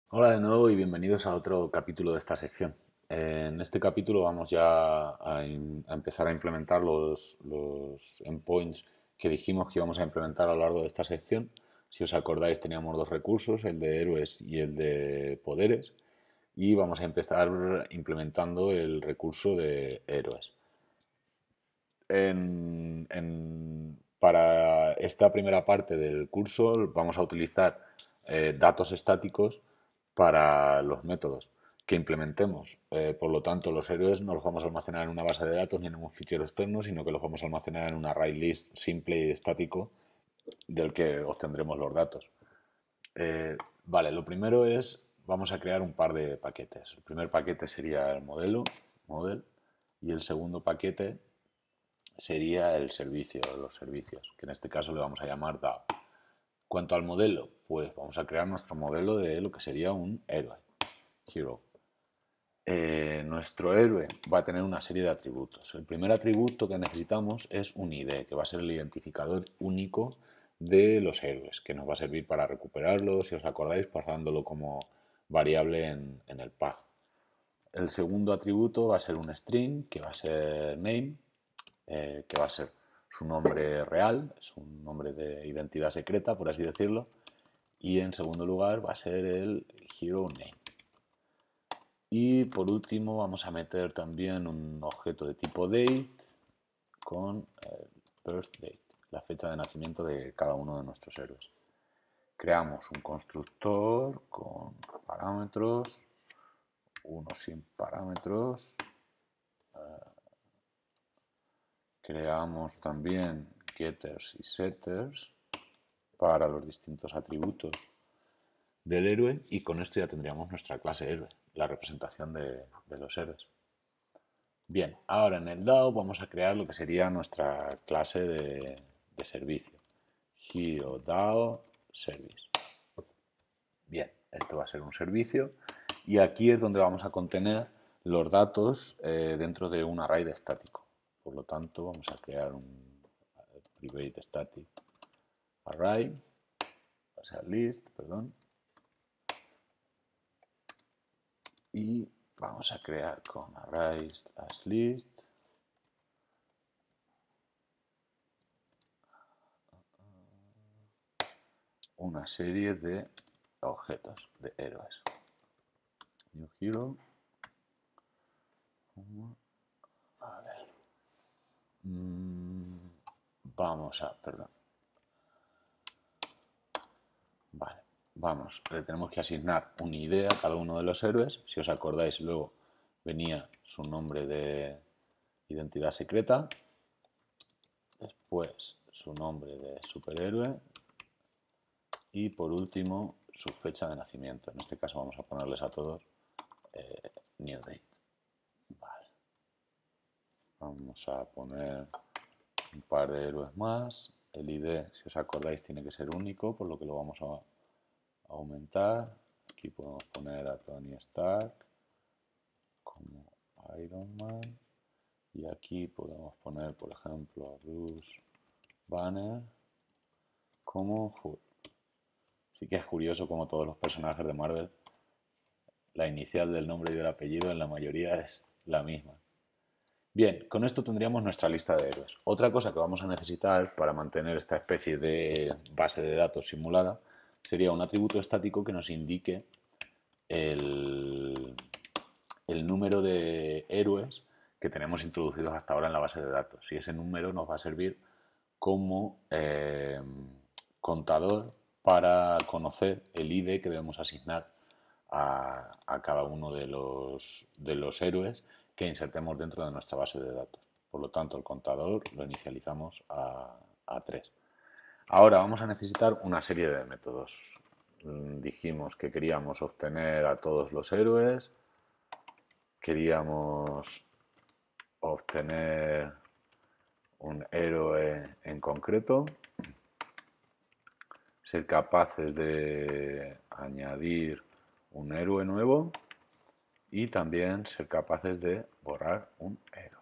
Hola de nuevo y bienvenidos a otro capítulo de esta sección. En este capítulo vamos ya a empezar a implementar los endpoints que dijimos que íbamos a implementar a lo largo de esta sección. Si os acordáis, teníamos dos recursos, el de héroes y el de poderes, y vamos a empezar implementando el recurso de héroes. Para esta primera parte del curso vamos a utilizar datos estáticos para los métodos que implementemos. Por lo tanto, los héroes no los vamos a almacenar en una base de datos ni en un fichero externo, sino que los vamos a almacenar en un array list simple y estático del que obtendremos los datos. Vale, lo primero es, vamos a crear un par de paquetes. El primer paquete sería el model, y el segundo paquete sería el servicio, los servicios, que en este caso le vamos a llamar DAO. Cuanto al modelo, pues vamos a crear nuestro modelo de lo que sería un héroe, hero. Nuestro héroe va a tener una serie de atributos. El primer atributo que necesitamos es un ID, que va a ser el identificador único de los héroes, que nos va a servir para recuperarlo, si os acordáis, pasándolo como variable en el path. El segundo atributo va a ser un string, que va a ser name, que va a ser su nombre real, es un nombre de identidad secreta, por así decirlo. Y en segundo lugar va a ser el hero name. Y por último vamos a meter también un objeto de tipo date con el birth date, la fecha de nacimiento de cada uno de nuestros héroes. Creamos un constructor con parámetros, uno sin parámetros. Creamos también getters y setters para los distintos atributos del héroe, y con esto ya tendríamos nuestra clase héroe, la representación de los héroes. Bien, ahora en el DAO vamos a crear lo que sería nuestra clase de servicio. Hero DAO Service. Bien, esto va a ser un servicio y aquí es donde vamos a contener los datos dentro de un array de estático. Por lo tanto, vamos a crear un private static array, o sea, list, perdón, y vamos a crear con arrays as list una serie de objetos de héroes. New hero. A ver. Vamos a, perdón. Vale, vamos, le tenemos que asignar un ID a cada uno de los héroes. Si os acordáis, luego venía su nombre de identidad secreta, después su nombre de superhéroe y por último su fecha de nacimiento. En este caso vamos a ponerles a todos new date. Vale. Vamos a poner un par de héroes más. El ID, si os acordáis, tiene que ser único, por lo que lo vamos a aumentar. Aquí podemos poner a Tony Stark como Iron Man. Y aquí podemos poner, por ejemplo, a Bruce Banner como Hulk. Sí que es curioso como todos los personajes de Marvel, la inicial del nombre y del apellido en la mayoría es la misma. Bien, con esto tendríamos nuestra lista de héroes. Otra cosa que vamos a necesitar para mantener esta especie de base de datos simulada sería un atributo estático que nos indique el, el número de héroes que tenemos introducidos hasta ahora en la base de datos. Y ese número nos va a servir como contador para conocer el ID que debemos asignar a cada uno de los héroes que insertemos dentro de nuestra base de datos. Por lo tanto, el contador lo inicializamos a 3. Ahora vamos a necesitar una serie de métodos. Dijimos que queríamos obtener a todos los héroes, queríamos obtener un héroe en concreto, ser capaces de añadir un héroe nuevo y también ser capaces de borrar un héroe.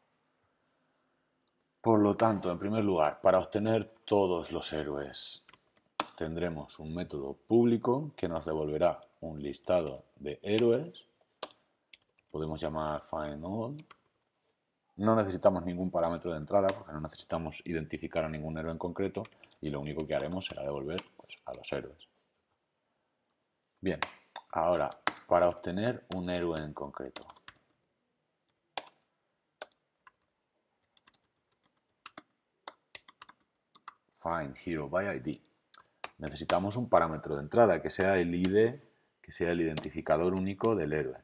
Por lo tanto, en primer lugar, para obtener todos los héroes tendremos un método público que nos devolverá un listado de héroes. Podemos llamar find all. No necesitamos ningún parámetro de entrada porque no necesitamos identificar a ningún héroe en concreto y lo único que haremos será devolver pues, a los héroes. Bien, ahora para obtener un héroe en concreto. Find hero by ID. Necesitamos un parámetro de entrada que sea el ID, que sea el identificador único del héroe.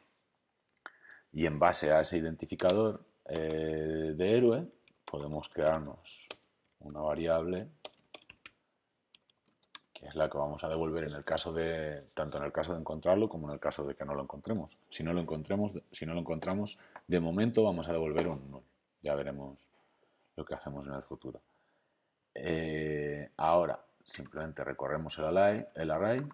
Y en base a ese identificador de héroe podemos crearnos una variable que es la que vamos a devolver en el caso de, tanto en el caso de encontrarlo como en el caso de que no lo encontremos. Si no lo encontramos, de momento vamos a devolver un null. Ya veremos lo que hacemos en el futuro. Ahora simplemente recorremos el array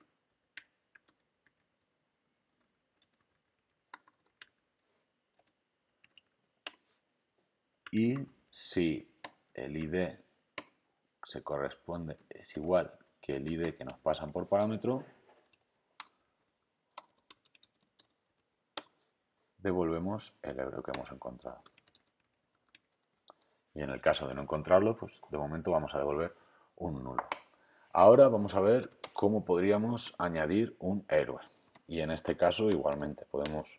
y si el ID se corresponde, es igual que el ID que nos pasan por parámetro, devolvemos el héroe que hemos encontrado. Y en el caso de no encontrarlo, pues de momento vamos a devolver un nulo. Ahora vamos a ver cómo podríamos añadir un héroe. Y en este caso igualmente podemos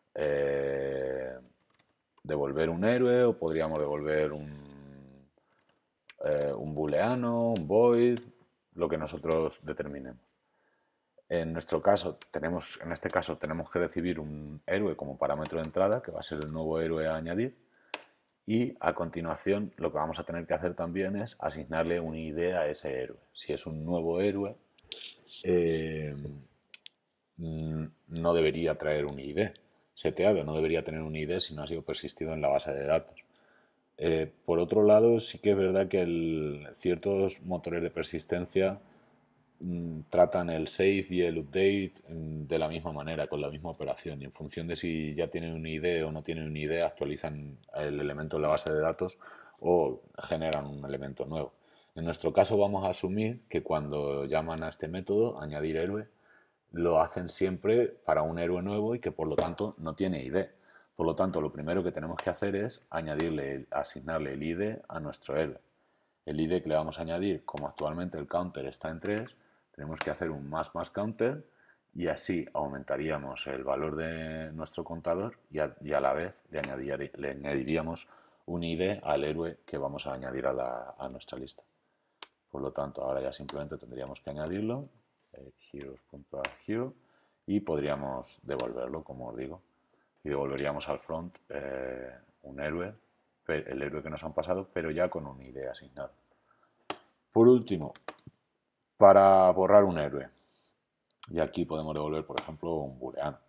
devolver un héroe o podríamos devolver un booleano, un void, lo que nosotros determinemos. En nuestro caso, en este caso tenemos que recibir un héroe como parámetro de entrada, que va a ser el nuevo héroe a añadir. Y a continuación lo que vamos a tener que hacer también es asignarle un ID a ese héroe. Si es un nuevo héroe, no debería traer un ID seteado, no debería tener un ID si no ha sido persistido en la base de datos. Por otro lado, sí que es verdad que ciertos motores de persistencia tratan el save y el update de la misma manera, con la misma operación, y en función de si ya tienen un ID o no tienen un ID, actualizan el elemento en la base de datos o generan un elemento nuevo. En nuestro caso vamos a asumir que cuando llaman a este método, añadir héroe, lo hacen siempre para un héroe nuevo y que por lo tanto no tiene ID. Por lo tanto, lo primero que tenemos que hacer es asignarle el ID a nuestro héroe. El ID que le vamos a añadir, como actualmente el counter está en 3, tenemos que hacer un más counter y así aumentaríamos el valor de nuestro contador y a la vez le añadiríamos un ID al héroe que vamos a añadir a nuestra lista. Por lo tanto, ahora ya simplemente tendríamos que añadirlo, heroes.addHero, y podríamos devolverlo, como os digo, y devolveríamos al front un héroe, el héroe que nos han pasado, pero ya con un ID asignado. Por último, para borrar un héroe, y aquí podemos devolver, por ejemplo, un booleano.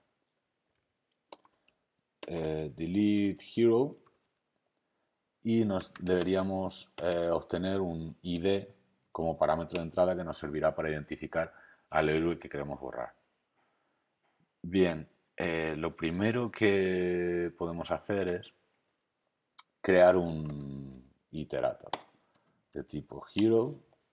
Delete hero y nos deberíamos obtener un ID como parámetro de entrada que nos servirá para identificar al héroe que queremos borrar. Bien, lo primero que podemos hacer es crear un iterator de tipo hero,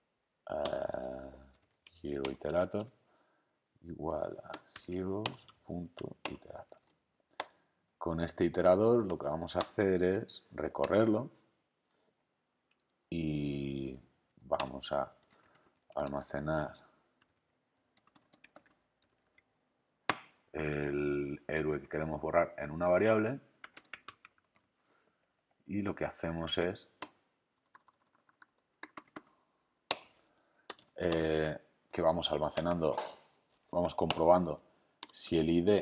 hero iterator igual a heroes.iterator. Con este iterador lo que vamos a hacer es recorrerlo y vamos a almacenar el héroe que queremos borrar en una variable y lo que hacemos es que vamos almacenando, vamos comprobando si el ID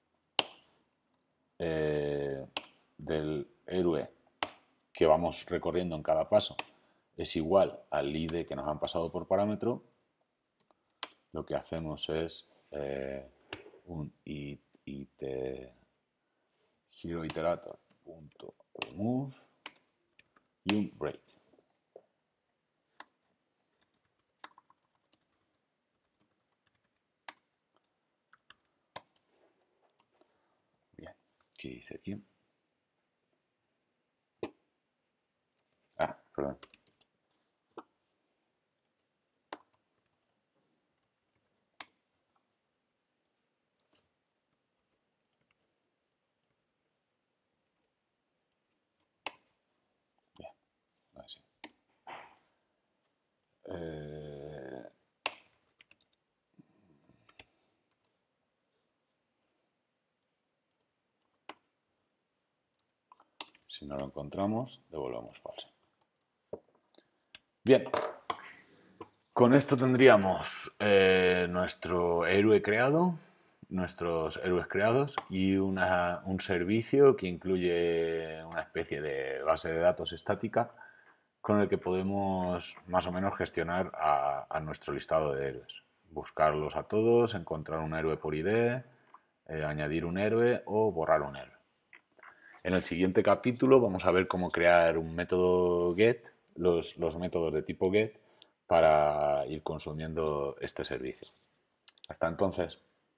del héroe que vamos recorriendo en cada paso es igual al ID que nos han pasado por parámetro. Lo que hacemos es un heroiterator.remove y un break. Bien, ¿qué dice aquí? Ah, perdón. Si no lo encontramos, devolvemos false. Bien, con esto tendríamos nuestro héroe creado, nuestros héroes creados y un servicio que incluye una especie de base de datos estática con el que podemos más o menos gestionar a nuestro listado de héroes. Buscarlos a todos, encontrar un héroe por ID, añadir un héroe o borrar un héroe. En el siguiente capítulo vamos a ver cómo crear un método get, los métodos de tipo get, para ir consumiendo este servicio. Hasta entonces.